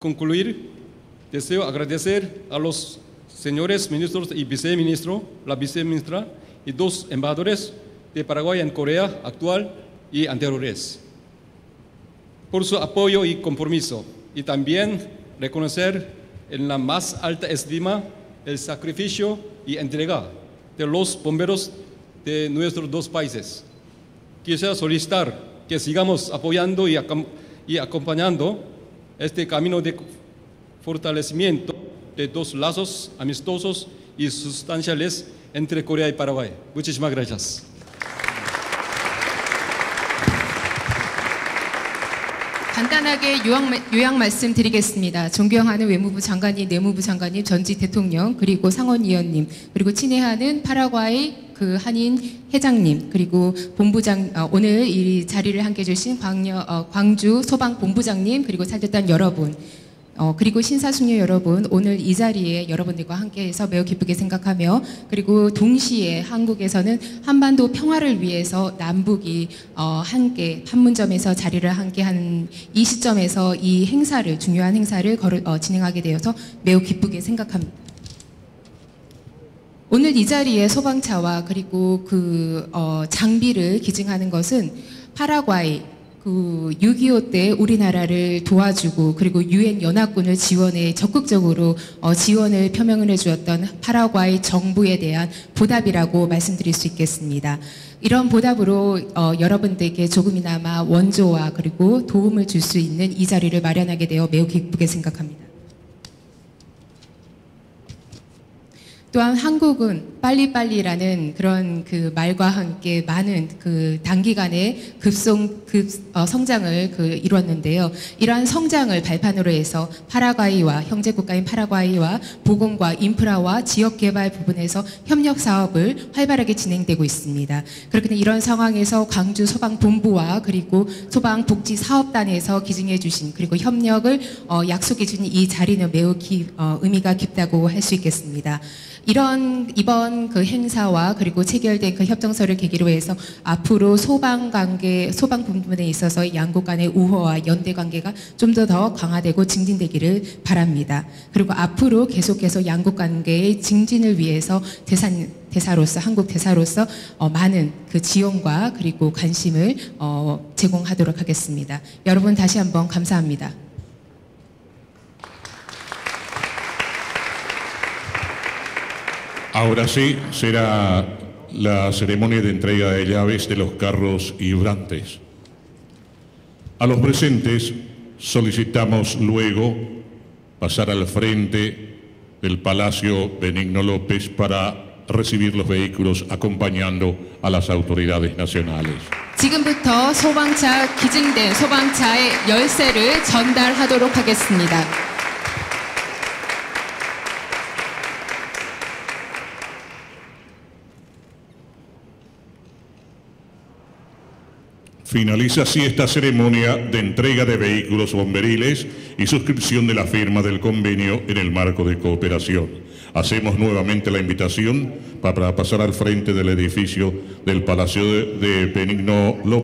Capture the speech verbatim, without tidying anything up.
concluir, deseo agradecer a los señores ministros y viceministro, la viceministra y dos embajadores de Paraguay en Corea actual y anteriores por su apoyo y compromiso, y también reconocer en la más alta estima el sacrificio y entrega de los bomberos de nuestros dos países. Quisiera solicitar que sigamos apoyando y, y acompañando este camino de fortalecimiento de dos lazos amistosos y sustanciales entre Corea y Paraguay. Muchísimas gracias. 간단하게 요약, 요약 말씀드리겠습니다. 존경하는 외무부 장관님, 내무부 장관님, 전직 대통령, 그리고 상원의원님, 그리고 친애하는 파라과이 그 한인 회장님, 그리고 본부장, 어, 오늘 이 자리를 함께 해주신 광여, 어, 광주 소방 본부장님, 그리고 사절단 여러분, 어, 그리고 신사숙녀 여러분, 오늘 이 자리에 여러분들과 함께해서 매우 기쁘게 생각하며, 그리고 동시에 한국에서는 한반도 평화를 위해서 남북이 어, 함께 판문점에서 자리를 함께하는 이 시점에서 이 행사를, 중요한 행사를 거를, 어, 진행하게 되어서 매우 기쁘게 생각합니다. 오늘 이 자리에 소방차와 그리고 그 어, 장비를 기증하는 것은 파라과이 그 육이오 때 우리나라를 도와주고 그리고 유엔 연합군을 지원에 적극적으로 어, 지원을 표명을 해주었던 파라과이 정부에 대한 보답이라고 말씀드릴 수 있겠습니다. 이런 보답으로 어, 여러분들께 조금이나마 원조와 그리고 도움을 줄 수 있는 이 자리를 마련하게 되어 매우 기쁘게 생각합니다. 또한 한국은 빨리빨리라는 그런 그 말과 함께 많은 그 단기간에 급성, 급, 어, 성장을 그 이루었는데요. 이러한 성장을 발판으로 해서 파라과이와 형제국가인 파라과이와 보건과 인프라와 지역개발 부분에서 협력 사업을 활발하게 진행되고 있습니다. 그렇기 이런 상황에서 광주 소방본부와 그리고 소방복지사업단에서 기증해 주신 그리고 협력을 어, 약속해 주신 이 자리는 매우 기, 어, 의미가 깊다고 할 수 있겠습니다. 이런 이번 그 행사와 그리고 체결된 그 협정서를 계기로 해서 앞으로 소방 관계, 소방 부분에 있어서 양국 간의 우호와 연대 관계가 좀 더 더 강화되고 증진되기를 바랍니다. 그리고 앞으로 계속해서 양국 관계의 증진을 위해서 대사, 대사로서 한국 대사로서 어, 많은 그 지원과 그리고 관심을 어, 제공하도록 하겠습니다. 여러분 다시 한번 감사합니다. Ahora sí, será la ceremonia de entrega de llaves de los carros hidrantes. A los presentes solicitamos luego pasar al frente del Palacio Benigno López para recibir los vehículos acompañando a las autoridades nacionales. 지금부터 소방차 기증된 소방차의 열쇠를 전달하도록 하겠습니다. Finaliza así esta ceremonia de entrega de vehículos bomberiles y suscripción de la firma del convenio en el marco de cooperación. Hacemos nuevamente la invitación para pasar al frente del edificio del Palacio de Benigno López.